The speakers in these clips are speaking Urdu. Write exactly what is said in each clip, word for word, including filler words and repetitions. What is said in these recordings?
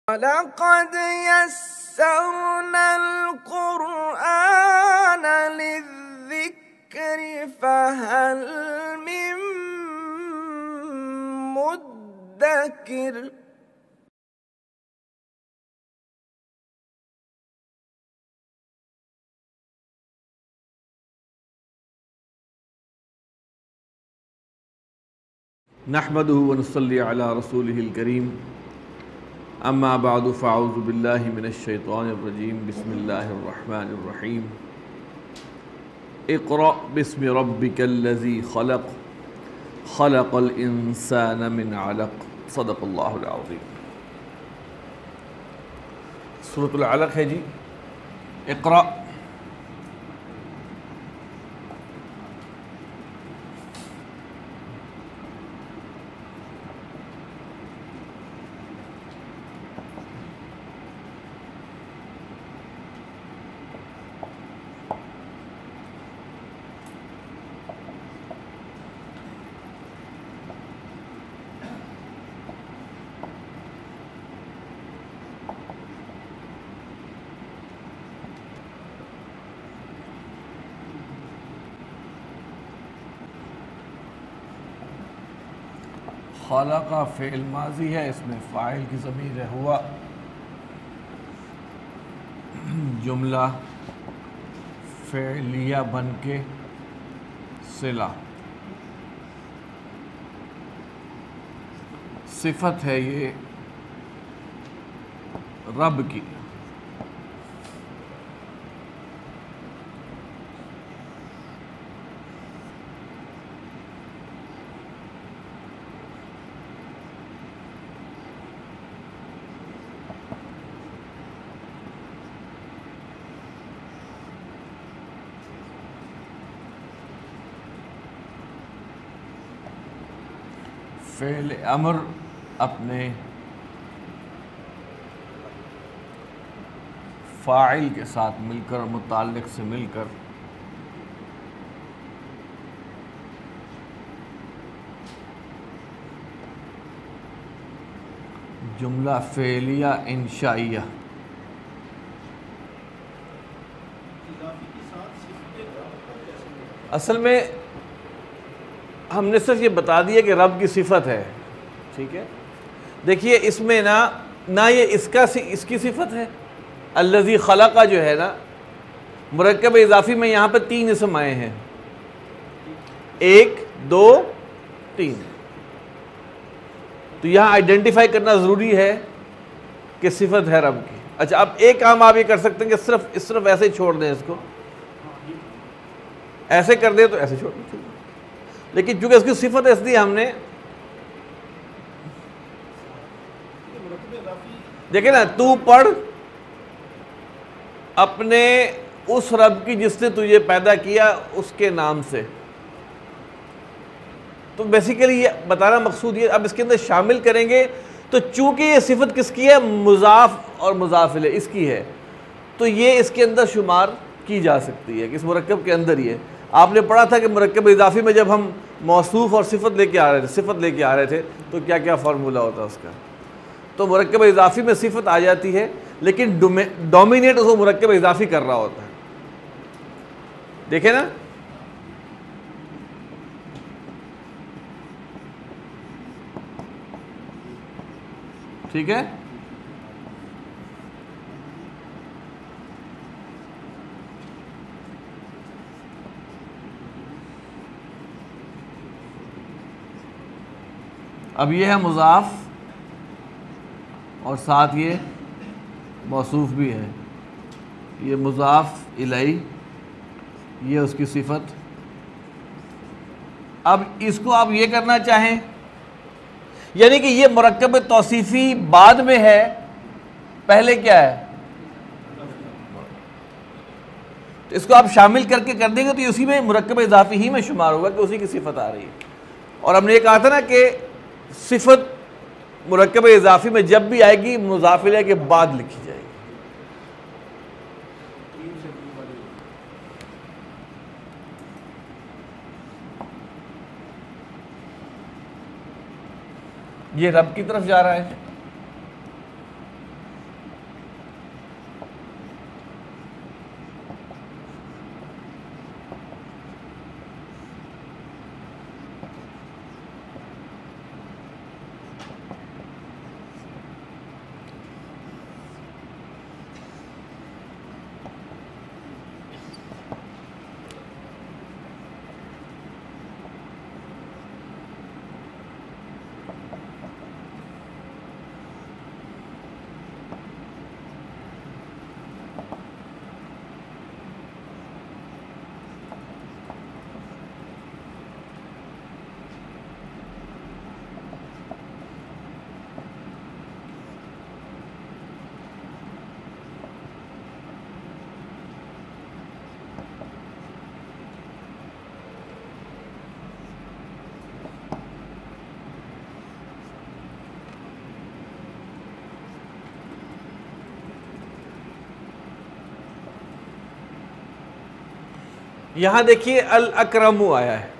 وَلَقَدْ يَسَّرْنَا الْقُرْآنَ لِلذِّكْرِ فَهَلْ مِن مُّدَّكِرٍ۔ نحمده ونصلي على رسوله الكريم اما بعد فاعوذ بالله من الشيطان الرجيم بسم الله الرحمن الرحيم اقرأ باسم ربك الذي خلق خلق الانسان من علق صدق اللہ العظیم۔ سورۃ العلق ہے جی، اقرأ۔ خلق فعل ماضی ہے، اس میں فاعل کی ضمیر ہے ہوا، جملہ فعلیہ بن کے صلہ، صفت ہے یہ رب کی۔ فعل امر اپنے فاعل کے ساتھ مل کر، متعلق سے مل کر جملہ فعلیہ انشائیہ۔ اصل میں ہم نے صرف یہ بتا دیا کہ رب کی صفت ہے، ٹھیک ہے۔ دیکھیے اس میں نا نہ یہ اس کا اس کی صفت ہے، الذی خلق جو ہے نا، مرکب اضافی میں یہاں پہ تین اسم آئے ہیں، ایک دو تین، تو یہاں آئیڈینٹیفائی کرنا ضروری ہے کہ صفت ہے رب کی۔ اچھا اب ایک کام آپ یہ کر سکتے ہیں کہ صرف اس طرف ایسے ہی چھوڑ دیں، اس کو ایسے کر دیں تو ایسے چھوڑ دیں، لیکن چونکہ اس کی صفت ہے اس لیے ہم نے دیکھیں نا، تو پڑھ اپنے اس رب کی جس نے تجھے پیدا کیا اس کے نام سے، تو بیسیکلی یہ بتانا مقصود یہ، اب اس کے اندر شامل کریں گے تو چونکہ یہ صفت کس کی ہے، مضاف اور مضاف الیہ اس کی ہے، تو یہ اس کے اندر شمار کی جا سکتی ہے کہ اس مرکب کے اندر ہی ہے۔ آپ نے پڑھا تھا کہ مرکب اضافی میں جب ہم موصوف اور صفت لے کے آ رہے تھے صفت لے کے آ رہے تھے تو کیا کیا فارمولہ ہوتا ہے اس کا، تو مرکب اضافی میں صفت آ جاتی ہے لیکن ڈومینیٹ اس کو مرکب اضافی کر رہا ہوتا ہے، دیکھیں نا۔ ٹھیک ہے، اب یہ ہے مضاف اور ساتھ یہ موصوف بھی ہے، یہ مضاف الیہ، یہ اس کی صفت۔ اب اس کو آپ یہ کرنا چاہیں، یعنی کہ یہ مرکب توصیفی بعد میں ہے، پہلے کیا ہے، تو اس کو آپ شامل کر کے کر دیں گے تو اسی میں مرکب اضافی ہی میں شمار ہوگا کہ اسی کی صفت آ رہی ہے۔ اور ہم نے یہ کہا تھا نا کہ صفت مرکب اضافی میں جب بھی آئے گی مضاف الیہ کے بعد لکھی جائے گی۔ یہ رب کی طرف جا رہا ہے، یہاں دیکھیے الاکرم آیا ہے،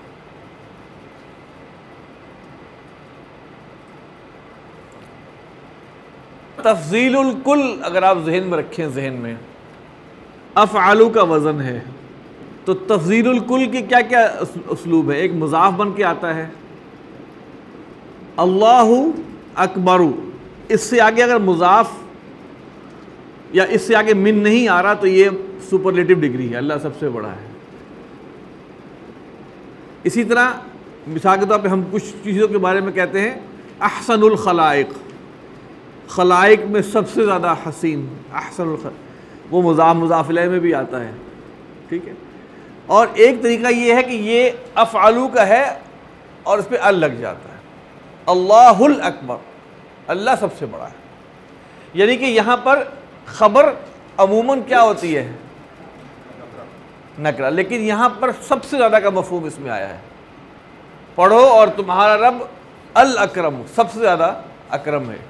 تفضیل الکل اگر آپ ذہن میں رکھیں، ذہن میں افعالو کا وزن ہے، تو تفضیل الکل کی کیا کیا اسلوب ہے؟ ایک مضاف بن کے آتا ہے، اللہ اکبر، اس سے آگے اگر مضاف یا اس سے آگے من نہیں آ رہا تو یہ سپرلیٹو ڈگری ہے، اللہ سب سے بڑا ہے۔ اسی طرح مثال کے طور پہ ہم کچھ چیزوں کے بارے میں کہتے ہیں احسن الخلائق، خلائق میں سب سے زیادہ حسین، احسن الخلائق، وہ مضاف مضاف الیہ میں بھی آتا ہے، ٹھیک ہے۔ اور ایک طریقہ یہ ہے کہ یہ افعلو کا ہے اور اس پہ ال لگ جاتا ہے، اللہ الاکبر، اللہ سب سے بڑا ہے، یعنی کہ یہاں پر خبر عموماً کیا ہوتی ہے؟ نکرہ، لیکن یہاں پر سب سے زیادہ کا مفہوم اس میں آیا ہے، پڑھو اور تمہارا رب الاکرم، سب سے زیادہ اکرم ہے۔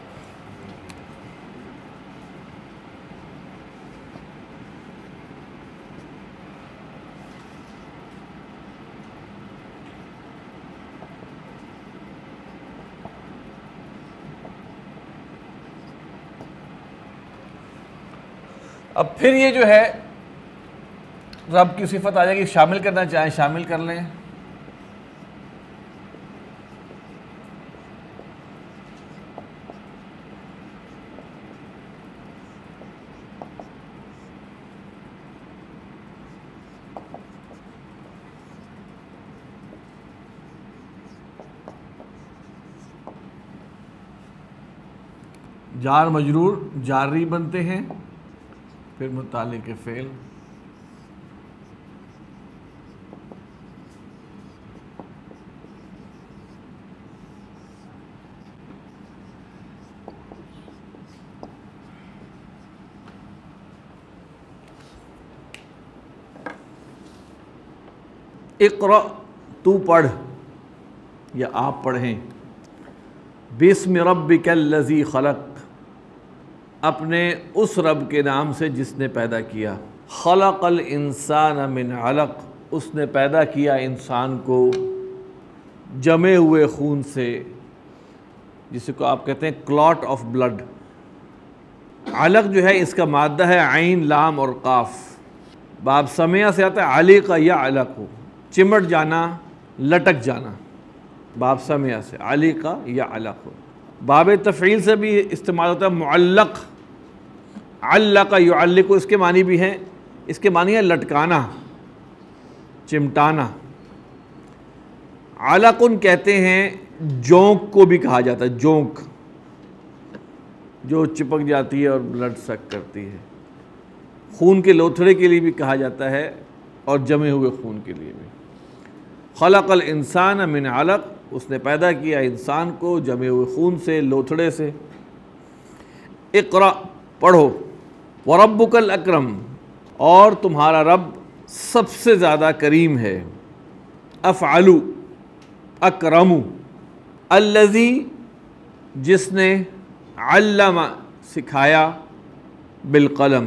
اب پھر یہ جو ہے رب کی صفت آ جائے گی، شامل کرنا چاہیں شامل کر لیں۔ جار مجرور جاری بنتے ہیں، پھر متعلق فعل، اقرأ تو پڑھ یا آپ پڑھیں، بسم ربک الذی خلق، اپنے اس رب کے نام سے جس نے پیدا کیا، خلق الانسان من علق، اس نے پیدا کیا انسان کو جمے ہوئے خون سے، جس کو آپ کہتے ہیں کلاٹ آف بلڈ۔ علق جو ہے اس کا مادہ ہے عین لام اور قاف، باب سمیہ سے آتا ہے علق یا علق، چمٹ جانا، لٹک جانا، باب سمیہ سے علق یا علق۔ باب تفعیل سے بھی استعمال ہوتا ہے معلق، علق یعلق، اس کے معنی بھی ہیں، اس کے معنی ہے لٹکانا، چمٹانا۔ علقن کہتے ہیں جونک کو بھی کہا جاتا ہے، جونک جو چپک جاتی ہے اور بلڈ سک کرتی ہے، خون کے لوتھڑے کے لیے بھی کہا جاتا ہے اور جمے ہوئے خون کے لیے بھی۔ خلق الانسان من علق، اس نے پیدا کیا انسان کو جمے ہوئے خون سے، لوتھڑے سے۔ اقرأ پڑھو، وربک الاکرم، اور تمہارا رب سب سے زیادہ کریم ہے، افعلو اکرم، الذی جس نے، علم سکھایا، بالقلم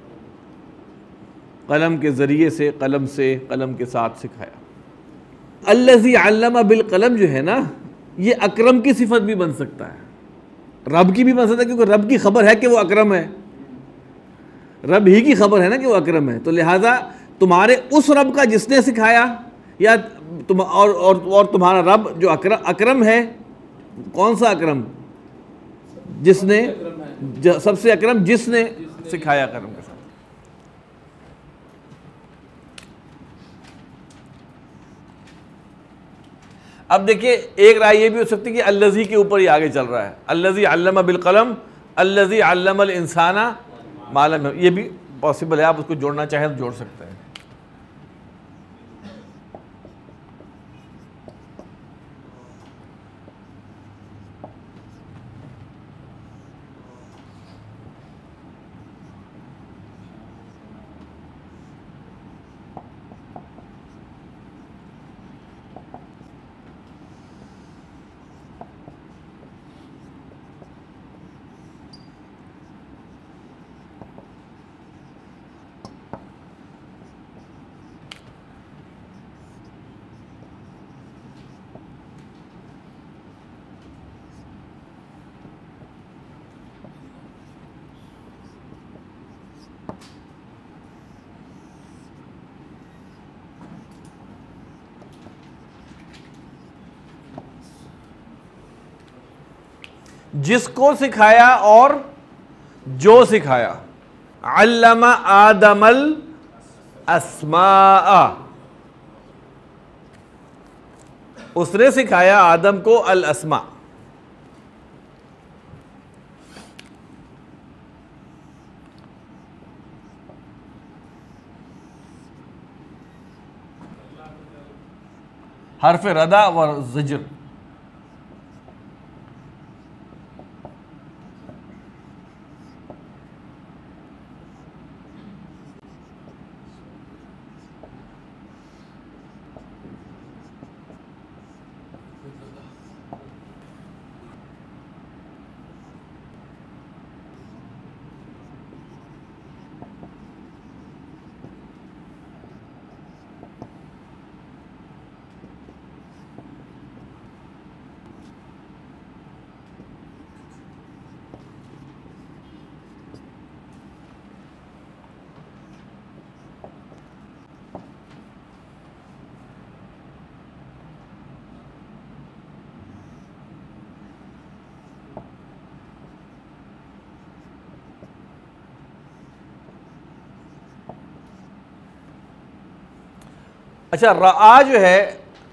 قلم کے ذریعے سے، قلم سے، قلم کے ساتھ سکھایا۔ الذی علم بالقلم جو ہے نا، یہ اکرم کی صفت بھی بن سکتا ہے، رب کی بھی بن سکتا ہے، کیونکہ رب کی خبر ہے کہ وہ اکرم ہے، رب ہی کی خبر ہے نا کہ وہ اکرم ہے، تو لہٰذا تمہارے اس رب کا جس نے سکھایا، یا تم اور اور اور تمہارا رب جو اکرم اکرم ہے، کون سا اکرم؟ جس نے، سب سے اکرم جس نے سکھایا کرم کے ساتھ۔ اب دیکھیے ایک رائے یہ بھی ہو سکتی ہے کہ الذی کے اوپر ہی آگے چل رہا ہے، الذی علم بالقلم، الذی علم الانسان ما لم، یہ بھی پاسبل ہے، آپ اس کو جوڑنا چاہیں تو جوڑ سکتے ہیں۔ جس کو سکھایا اور جو سکھایا. علم آدم الاسماء، اس نے سکھایا آدم کو الاسماء. حرف ردع و زجر. اچھا، رعا جو ہے،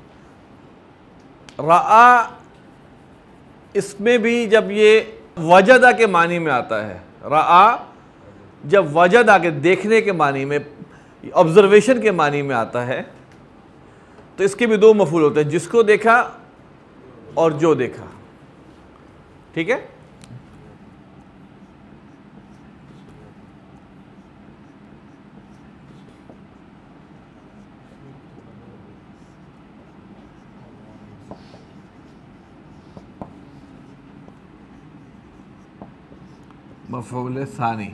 رعا اس میں بھی جب یہ وجدہ کے معنی میں آتا ہے، رعا جب وجدہ کے دیکھنے کے معنی میں، آبزرویشن کے معنی میں آتا ہے، تو اس کے بھی دو مفعول ہوتے ہیں، جس کو دیکھا اور جو دیکھا. ٹھیک ہے؟ مفعول ثانی.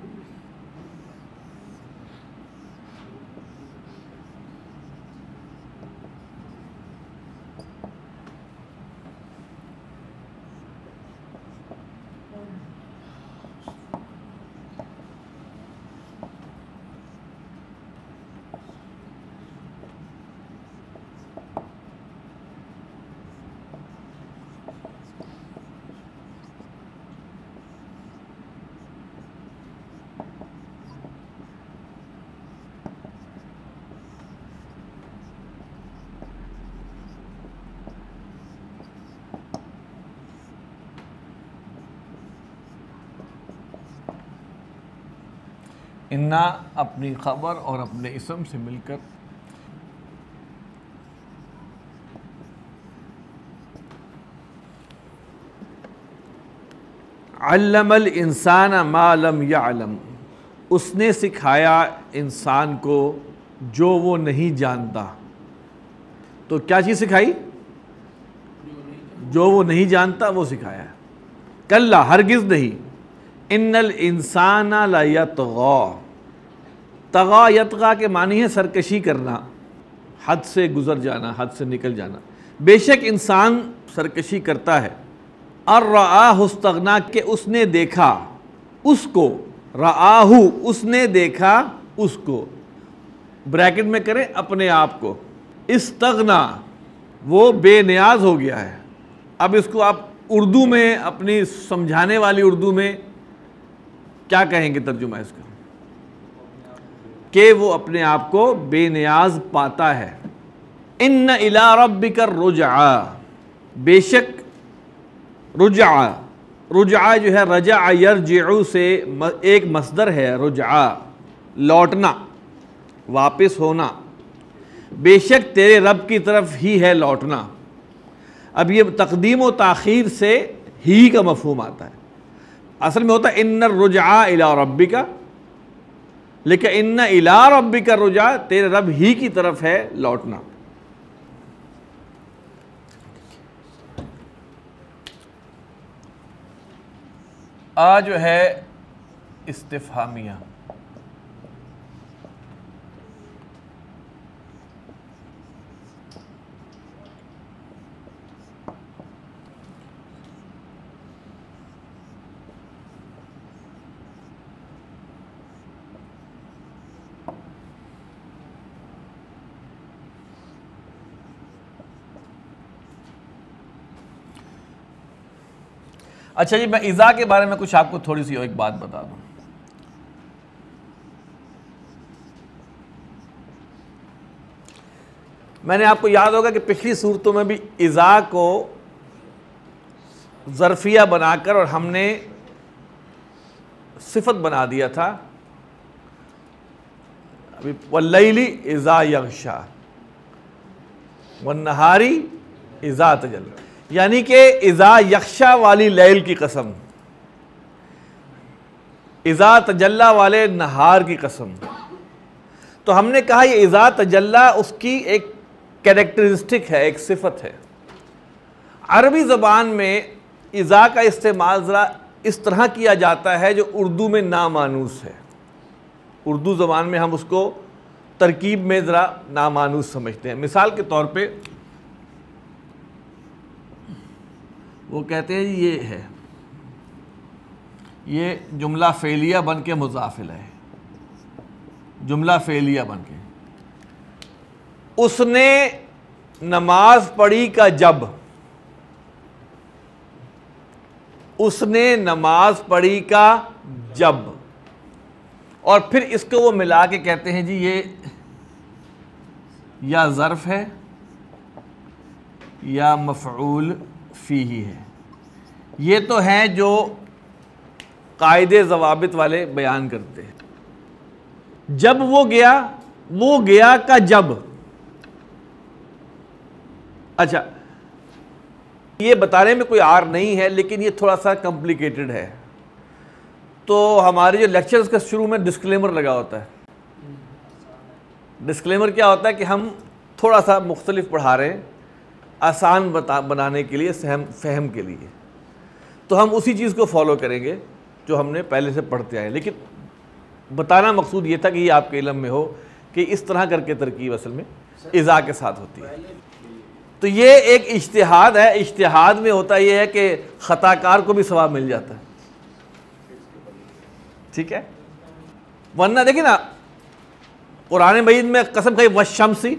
انا اپنی خبر اور اپنے اسم سے مل کر علم الانسان ما لم یعلم، اس نے سکھایا انسان کو جو وہ نہیں جانتا. تو کیا چیز سکھائی؟ جو وہ نہیں جانتا وہ سکھایا. کلا، ہرگز نہیں. ان الانسان لیطغی، طغا یطغا کے معنی ہے سرکشی کرنا، حد سے گزر جانا، حد سے نکل جانا. بے شک انسان سرکشی کرتا ہے. الرآہ استغنا، کہ اس نے دیکھا اس کو، رآہ اس نے دیکھا اس کو، بریکٹ میں کریں اپنے آپ کو. استغنا وہ بے نیاز ہو گیا ہے. اب اس کو آپ اردو میں، اپنی سمجھانے والی اردو میں کیا کہیں گے ترجمہ اس کا؟ کہ وہ اپنے آپ کو بے نیاز پاتا ہے. ان الی ربک الرجعی، بے شک رجعہ، رجعہ جو ہے رجع یرجع سے ایک مصدر ہے. رجعہ لوٹنا، واپس ہونا. بے شک تیرے رب کی طرف ہی ہے لوٹنا. اب یہ تقدیم و تاخیر سے ہی کا مفہوم آتا ہے. اصل میں ہوتا ہے ان الرجعہ الی ربک، لیکن ان الی ربک الرجعہ، تیرے رب ہی کی طرف ہے لوٹنا. آ جو ہے استفہامیہ. اچھا جی، میں اذا کے بارے میں کچھ آپ کو تھوڑی سی ایک بات بتا دوں. میں نے آپ کو یاد ہوگا کہ پچھلی صورتوں میں بھی اذا کو ظرفیہ بنا کر اور ہم نے صفت بنا دیا تھا. ابھی واللیل اذا یغشا والنہاری اذا تجلی، یعنی کہ اذا یغشا والی لیل کی قسم، اذا تجلی والے نہار کی قسم. تو ہم نے کہا یہ اذا تجلی اس کی ایک کیریکٹرسٹک ہے، ایک صفت ہے. عربی زبان میں اذا کا استعمال ذرا اس طرح کیا جاتا ہے جو اردو میں نامانوس ہے. اردو زبان میں ہم اس کو ترکیب میں ذرا نامانوس سمجھتے ہیں. مثال کے طور پہ وہ کہتے ہیں یہ ہے، یہ جملہ فعلیہ بن کے مضاف الیہ ہے، جملہ فعلیہ بن کے. اس نے نماز پڑھی کا جب، اس نے نماز پڑھی کا جب، اور پھر اس کو وہ ملا کے کہتے ہیں جی یہ یا ظرف ہے یا مفعول فیہ ہے. یہ تو ہیں جو قاعدے ضوابط والے بیان کرتے ہیں. جب وہ گیا، وہ گیا کا جب. اچھا یہ بتانے میں کوئی آر نہیں ہے لیکن یہ تھوڑا سا کمپلیکیٹڈ ہے. تو ہمارے جو لیکچرز کا شروع میں ڈسکلیمر لگا ہوتا ہے. ڈسکلیمر کیا ہوتا ہے کہ ہم تھوڑا سا مختلف پڑھا رہے ہیں آسان بتا بنانے کے لیے، فہم فہم کے لیے. تو ہم اسی چیز کو فالو کریں گے جو ہم نے پہلے سے پڑھتے آئے. لیکن بتانا مقصود یہ تھا کہ یہ آپ کے علم میں ہو کہ اس طرح کر کے ترکیب اصل میں اذا کے ساتھ ہوتی ہے. تو یہ ایک اجتہاد ہے. اجتہاد میں ہوتا یہ ہے کہ خطا کار کو بھی ثواب مل جاتا ہے. ٹھیک ہے. ورنہ دیکھیں نا قرآن مجید میں قسم کھائی والشمسی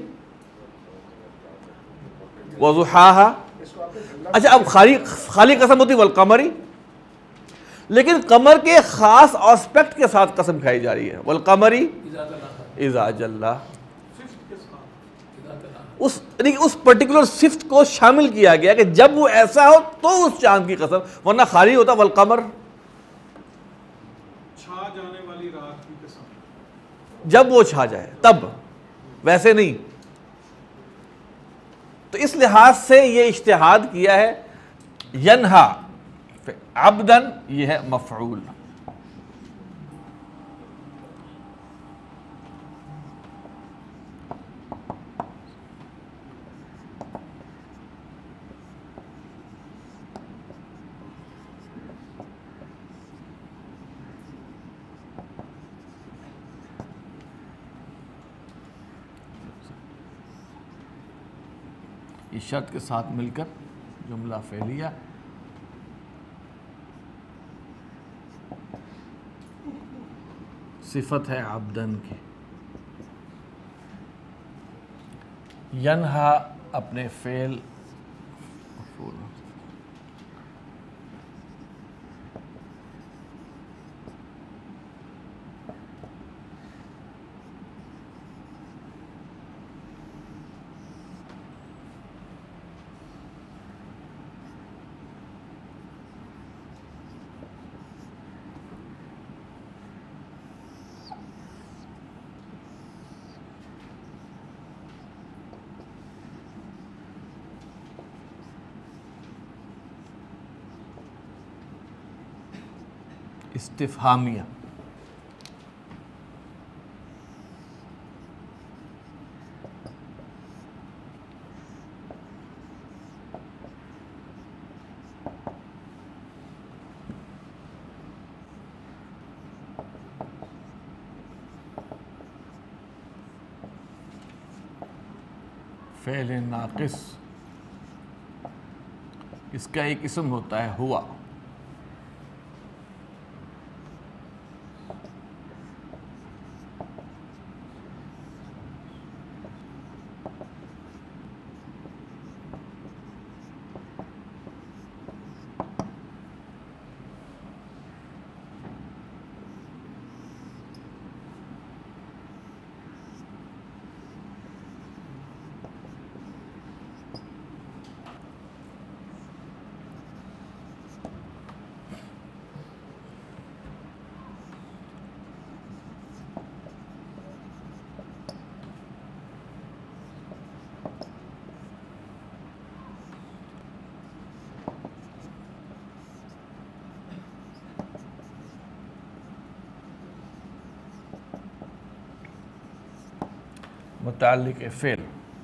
وضحاہا. اچھا اب خالی خالی قسم ہوتی والقمری، لیکن قمر کے خاص آسپیکٹ کے ساتھ قسم کھائی جا رہی ہے. والقمری اذا جلا، اس اس پرٹیکولر صفت کو شامل کیا گیا کہ جب وہ ایسا ہو تو اس چاند کی قسم، ورنہ خالی ہوتا والقمر چھا جانے والی رات کی قسم، جب وہ چھا جائے تب، ویسے نہیں. تو اس لحاظ سے یہ اجتہاد کیا ہے. ینہا عبدن یہ ہے مفعول. اس شرط کے ساتھ مل کر جملہ فعلیہ. صفت ہے عبدن کی. ینہا اپنے فعل مفعول. استفہامیہ. فعل ناقص، اس کا ایک اسم ہوتا ہے ہوا. متعلق فعل.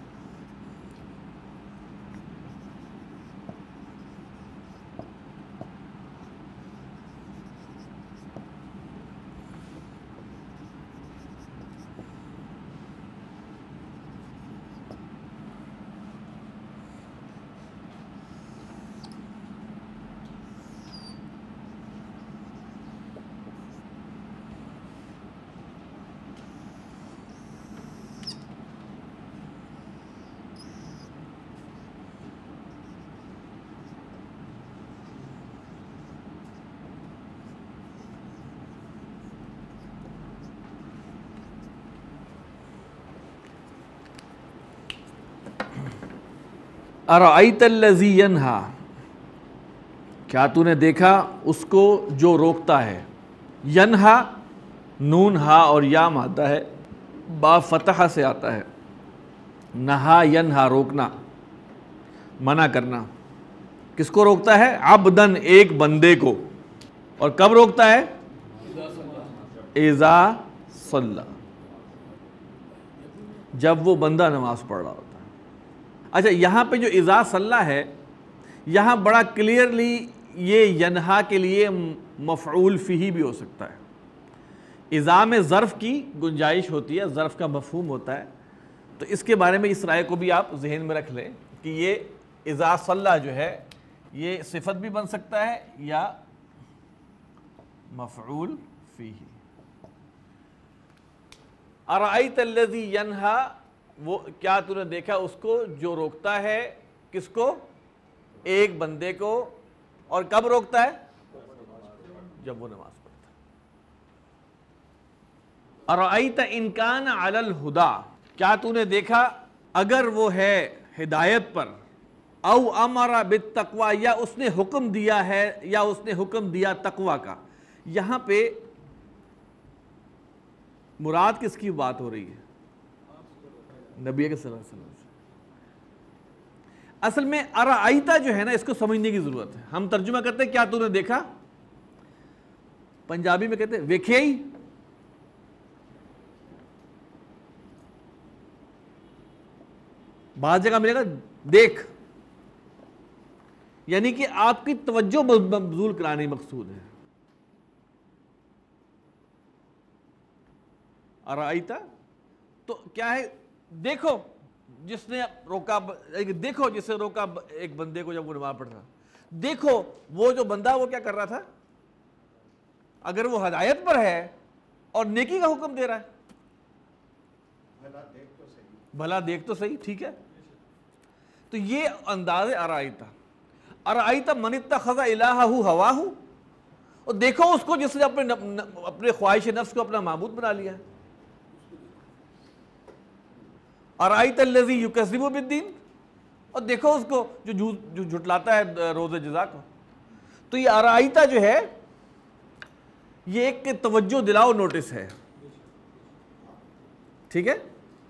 ارأیت الذی ینہا، کیا تو نے دیکھا اس کو جو روکتا ہے. ینہا نون ہا اور یا مادہ ہے، با فتح سے آتا ہے. نہا ینہا روکنا، منع کرنا. کس کو روکتا ہے؟ عبدن ایک بندے کو. اور کب روکتا ہے؟ اذا صلی، جب وہ بندہ نماز پڑھ رہا ہوتا ہے. اچھا یہاں پہ جو اذا صلی ہے، یہاں بڑا کلیئرلی یہ ینہا کے لیے مفعول فیہ بھی ہو سکتا ہے. اذا میں ظرف کی گنجائش ہوتی ہے، ظرف کا مفہوم ہوتا ہے. تو اس کے بارے میں اس رائے کو بھی آپ ذہن میں رکھ لیں کہ یہ اذا صلی جو ہے یہ صفت بھی بن سکتا ہے یا مفعول فیہ. ارأیت الذی ینہا، وہ کیا تو نے دیکھا اس کو جو روکتا ہے. کس کو؟ ایک بندے کو. اور کب روکتا ہے؟ جب وہ نماز پڑھتا ہے. ارأیت ان کان علی الہدی، کیا تو نے دیکھا اگر وہ ہے ہدایت پر. او امر بالتقوی، یا اس نے حکم دیا ہے یا اس نے حکم دیا تقوی کا. یہاں پہ مراد کس کی بات ہو رہی ہے؟ نبی صلی اللہ علیہ وسلم. اصل میں ارأیتا جو ہے نا اس کو سمجھنے کی ضرورت ہے. ہم ترجمہ کرتے ہیں کیا تو نے دیکھا، پنجابی میں کہتے ہیں ویکھے ہی. بعض جگہ ملے گا دیکھ، یعنی کہ آپ کی توجہ مبذول کرانے مقصود ہے. ارأیتا تو کیا ہے؟ دیکھو جس نے روکا، دیکھو جس نے روکا ایک بندے کو جب وہ نماز پڑھ رہا. دیکھو وہ جو بندہ وہ کیا کر رہا تھا، اگر وہ ہدایت پر ہے اور نیکی کا حکم دے رہا ہے. بھلا دیکھ تو صحیح، ٹھیک ہے. تو یہ انداز ارأیتا. ارأیتا من اتخذ الہہ ہواہ، اور دیکھو اس کو جس نے اپنے اپنے خواہش نفس کو اپنا معبود بنا لیا ہے. ارأیت الذی یکذب بالدین، اور دیکھو اس کو جو جو جھٹلاتا ہے روز جزا کو. تو یہ ارأیتا جو ہے یہ ایک توجہ دلاؤ نوٹس ہے، ٹھیک ہے.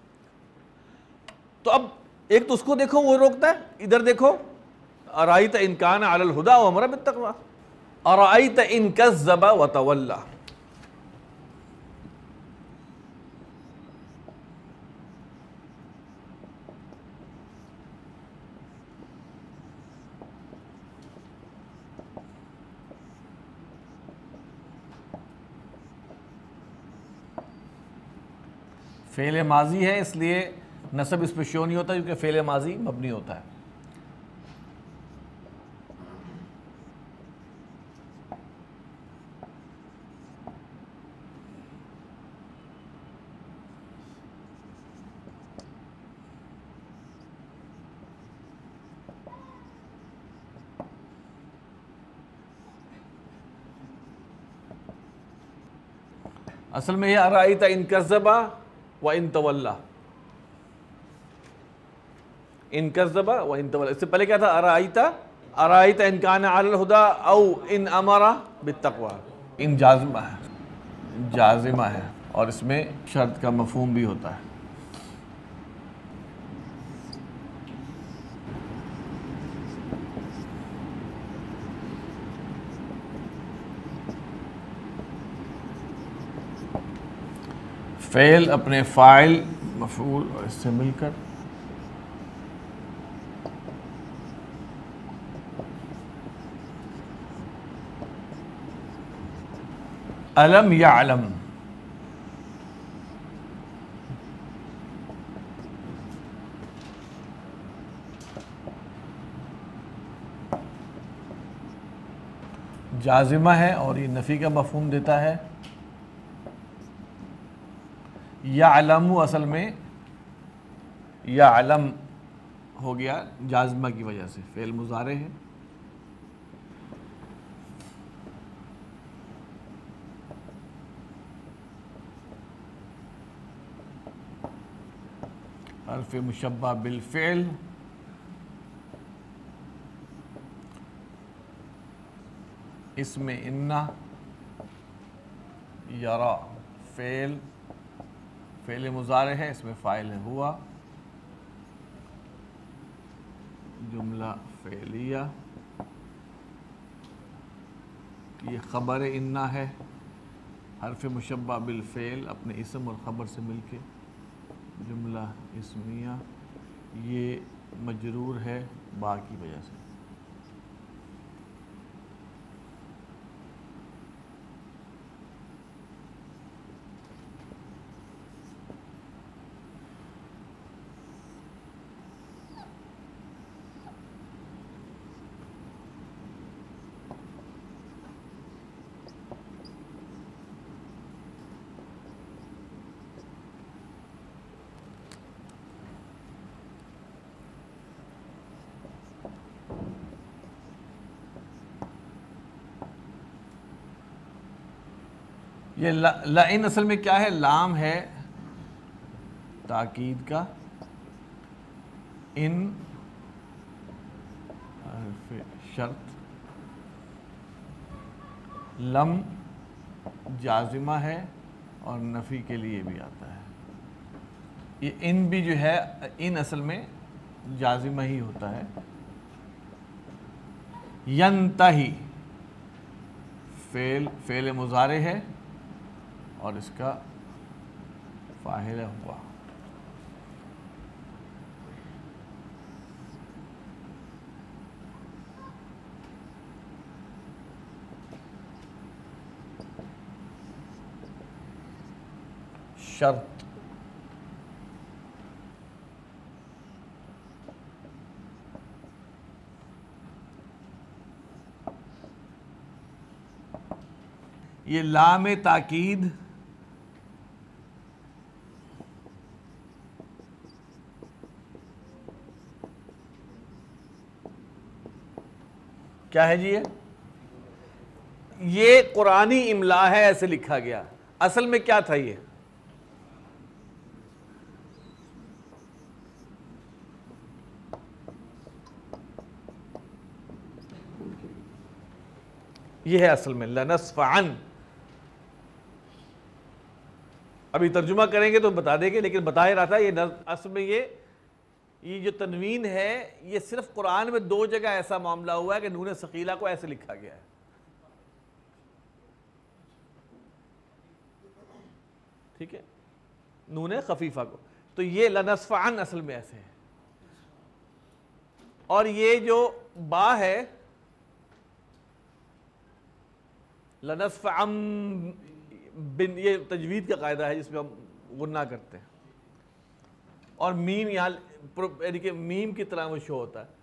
تو اب ایک تو اس کو دیکھو وہ روکتا ہے، ادھر دیکھو ارأیت ان کان علی الہدی وامر بالتقوی. ارأیت ان کذب وتولی، فعل ماضی ہے اس لیے نصب اس پہ شو نہیں ہوتا کیونکہ فعل ماضی مبنی ہوتا ہے. اصل میں یہ ارأیت ان کذب و ان تولی، ان کذب و ان تولی. اس سے پہلے کیا تھا؟ ارأیت ارأیت ان کان علی الہدی او ان امر بالتقوی. ان جازمہ ہے، جازمہ ہے اور اس میں شرط کا مفہوم بھی ہوتا ہے. فعل اپنے فاعل مفعول اور اس سے مل کر علم یعلم، جازمہ ہے اور یہ نفی کا مفہوم دیتا ہے. یعلم اصل میں یعلم ہو گیا جازمہ کی وجہ سے، فعل مضارع ہے. حرف مشبہ بالفعل، اس میں انا، یرا فعل فعل مضارع ہے، اس میں فاعل ہے ہوا، جملہ فعلیہ، یہ خبر انا ہے، حرف مشبہ بالفعل اپنے اسم اور خبر سے مل کے جملہ اسمیہ، یہ مجرور ہے با کی وجہ سے. یہ لئن اصل میں کیا ہے؟ لام ہے تاکید کا، ان حرف شرط، لم جازمہ ہے اور نفی کے لیے بھی آتا ہے. یہ ان بھی جو ہے، ان اصل میں جازمہ ہی ہوتا ہے. ینتہی فعل فعل مضارع ہے اور اس کا فاعل ہوا. شرط، یہ لام تاکید کیا ہے جی؟ یہ یہ قرآنی املا ہے، ایسے لکھا گیا. اصل میں کیا تھا؟ یہ یہ ہے اصل میں لنصفعن. ابھی ترجمہ کریں گے تو بتا دیں گے، لیکن بتا ہی رہا تھا یہ اصل میں یہ یہ جو تنوین ہے یہ صرف قرآن میں دو جگہ ایسا معاملہ ہوا ہے کہ نون ثقیلہ کو ایسے لکھا گیا ہے. ٹھیک ہے، نون خفیفہ کو. تو یہ لنصفعن اصل میں ایسے ہے. اور یہ جو با ہے لنصفعن بن، یہ تجوید کا قاعدہ ہے جس میں ہم غنہ کرتے ہیں، اور میم یہاں یعنی کہ میم کی طرح وہ شو ہوتا ہے.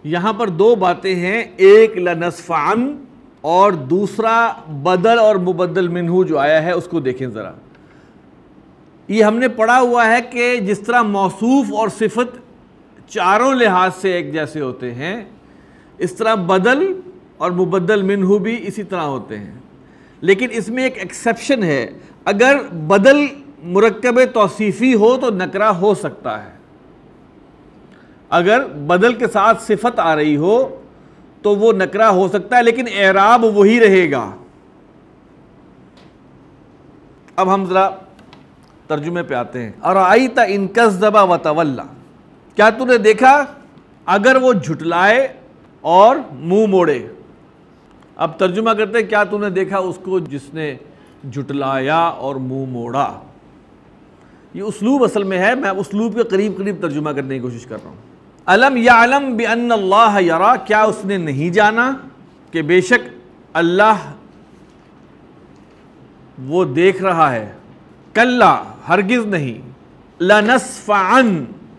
یہاں پر دو باتیں ہیں، ایک لنصفعن اور دوسرا بدل اور مبدل منہ جو آیا ہے اس کو دیکھیں ذرا. یہ ہم نے پڑھا ہوا ہے کہ جس طرح موصوف اور صفت چاروں لحاظ سے ایک جیسے ہوتے ہیں، اس طرح بدل اور مبدل منہ بھی اسی طرح ہوتے ہیں. لیکن اس میں ایک ایکسیپشن ہے، اگر بدل مرکب توصیفی ہو تو نکرہ ہو سکتا ہے، اگر بدل کے ساتھ صفت آ رہی ہو تو وہ نکرہ ہو سکتا ہے، لیکن اعراب وہی رہے گا. اب ہم ذرا ترجمے پہ آتے ہیں. ارأیت ان کذب وتولی، کیا تو نے دیکھا اگر وہ جھٹلائے اور منہ موڑے. اب ترجمہ کرتے ہیں، کیا تو نے دیکھا اس کو جس نے جھٹلایا اور منہ موڑا. یہ اسلوب اصل میں ہے، میں اسلوب کے قریب قریب ترجمہ کرنے کی کوشش کر رہا ہوں. الم یعلم بان اللہ یرا، کیا اس نے نہیں جانا کہ بے شک اللہ وہ دیکھ رہا ہے. کلا، ہرگز نہیں. لنصفعن،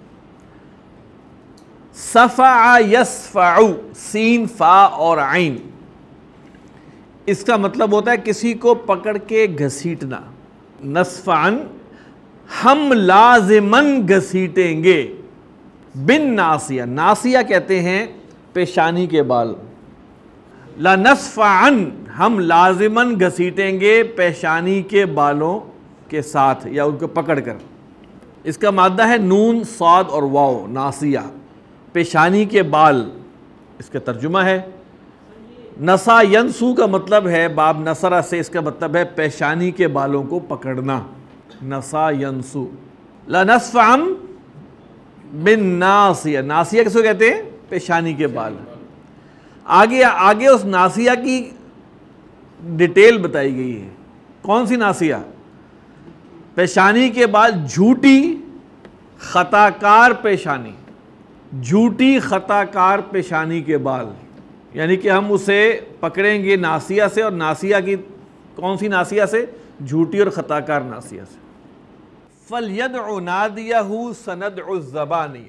صفع یصفع، سین فا اور عین، اس کا مطلب ہوتا ہے کسی کو پکڑ کے گھسیٹنا. نصفعن، ہم لازماً گھسیٹیں گے. بن ناسیہ، ناسیہ کہتے ہیں پیشانی کے بال. لنصفعن، ہم لازماً گھسیٹیں گے پیشانی کے بالوں کے ساتھ یا ان کو پکڑ کر. اس کا مادہ ہے نون صاد اور واو، ناسیہ، پیشانی کے بال، اس کا ترجمہ ہے. نسا ینسو کا مطلب ہے باب نصرہ سے، اس کا مطلب ہے پیشانی کے بالوں کو پکڑنا. نسا ینسو. لنصفعن بن ناسیہ، ناسیہ کس کو کہتے ہیں؟ پیشانی کے بال. آگے آگے اس ناسیہ کی ڈیٹیل بتائی گئی ہے. کون سی ناسیہ؟ پیشانی کے بال، جھوٹی خطا کار پیشانی، جھوٹی خطا کار پیشانی کے بال. یعنی کہ ہم اسے پکڑیں گے ناسیہ سے، اور ناسیہ کی کون سی ناسیہ سے؟ جھوٹی اور خطا کار ناسیہ سے. فَلْيَدْعُ نَادِيَهُ سَنَدْعُ الزَّبَانِيَّ.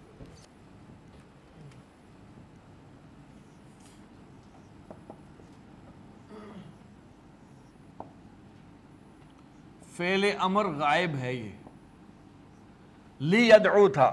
فعل امر غائب ہے، یہ لیدعو تھا.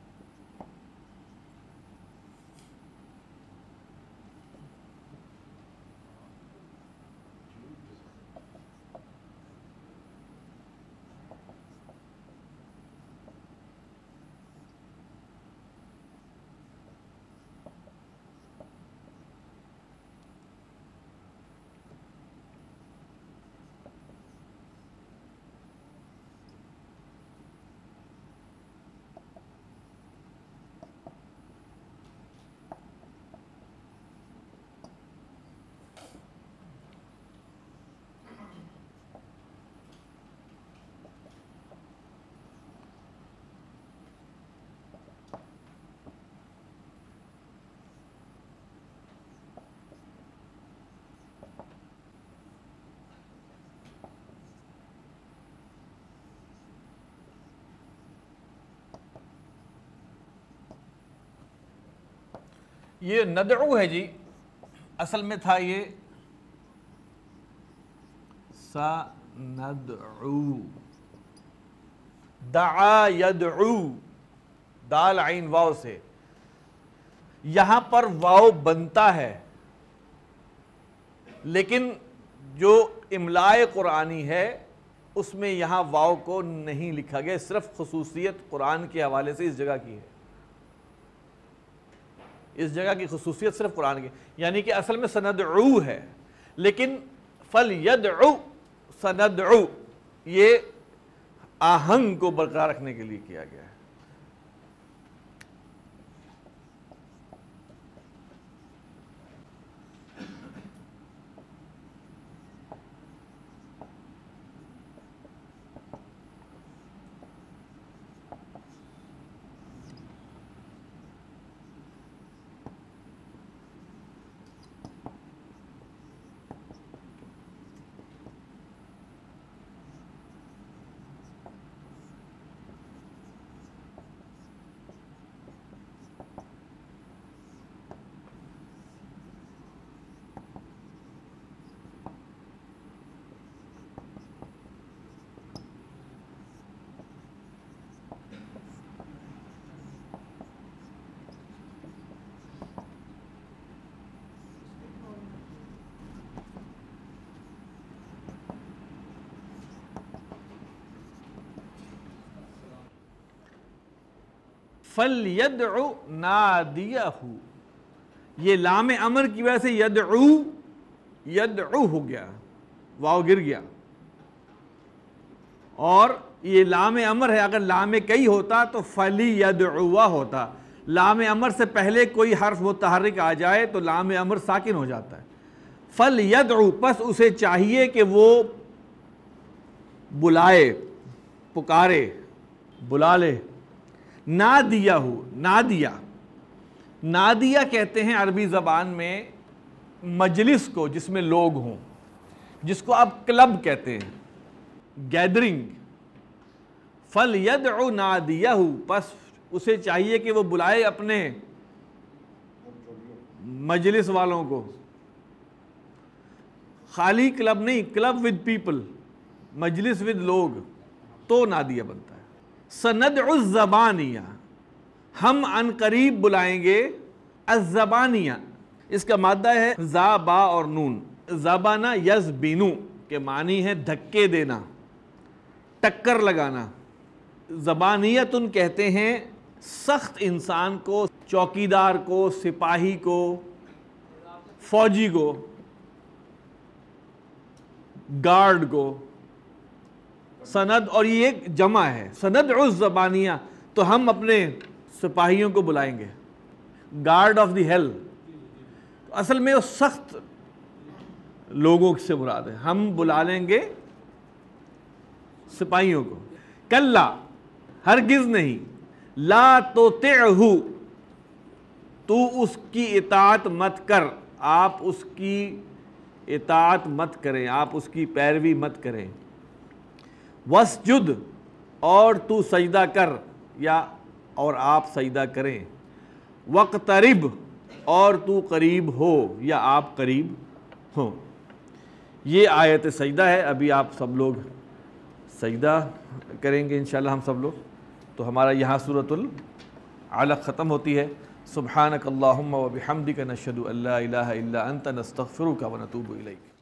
یہ ندعو ہے جی، اصل میں تھا یہ سندعو، دعا یدعو، دال عین واو سے. یہاں پر واو بنتا ہے، لیکن جو املائے قرآنی ہے اس میں یہاں واو کو نہیں لکھا گیا، صرف خصوصیت قرآن کے حوالے سے اس جگہ کی ہے. اس جگہ کی خصوصیت صرف قرآن کی، یعنی کہ اصل میں سندعو ہے، لیکن فَلْيَدْعُ سندعو یہ آہنگ کو برقرار رکھنے کے لیے کیا گیا ہے. فَلْيَدْعُ نَادِيَهُ، یہ لام امر کی وجہ سے یدعو یدعو ہو گیا، واو گر گیا، اور یہ لام امر ہے، اگر لام کئی ہوتا تو فَلْيَدْعُوَ ہوتا، لام امر سے پہلے کوئی حرف متحرک آ جائے تو لام امر ساکن ہو جاتا ہے۔ فَلْيَدْعُ، پس اسے چاہیے کہ وہ بلائے، پکارے، بلا لے، نادیہ ہو، نادیہ نادیہ کہتے ہیں عربی زبان میں مجلس کو جس میں لوگ ہوں، جس کو آپ کلب کہتے ہیں، گیدرنگ۔ فَلْيَدْعُ نَادِيَهُ، پس اسے چاہیے کہ وہ بلائے اپنے مجلس والوں کو، خالی کلب نہیں، کلب ود پیپل، مجلس ود لوگ، تو نادیہ بنتا ہے۔ سَنَدْعُ الزَّبَانِيَ، ہم عن قریب بلائیں گے الزبانیہ، اس کا مادہ ہے زا با اور نون، زبانہ یزبینو کے معنی ہے دھکے دینا، ٹکر لگانا۔ زبانیتن کہتے ہیں سخت انسان کو، چوکیدار کو، سپاہی کو، فوجی کو، گارڈ کو۔ سند، اور یہ ایک جمع ہے، سندعو الزبانیہ، تو ہم اپنے سپاہیوں کو بلائیں گے، گارڈ آف دی ہیل، اصل میں وہ سخت لوگوں سے مراد ہے، ہم بلا لیں گے سپاہیوں کو۔ کلا، ہرگز نہیں، لا تطعہ، تو اس کی اطاعت مت کر، آپ اس کی اطاعت مت کریں، آپ اس کی پیروی مت کریں۔ واسجد، اور تو سجدہ کر، یا اور آپ سجدہ کریں۔ وقترب، اور تو قریب ہو، یا آپ قریب ہو۔ یہ آیت سجدہ ہے، ابھی آپ سب لوگ سجدہ کریں گے انشاءاللہ ہم سب لوگ، تو ہمارا یہاں سورۃ العلق ختم ہوتی ہے۔ سبحانک اللہم و بحمدک، نشہد ان لا الہ الا انت، نستغفرک و نتوب الیک۔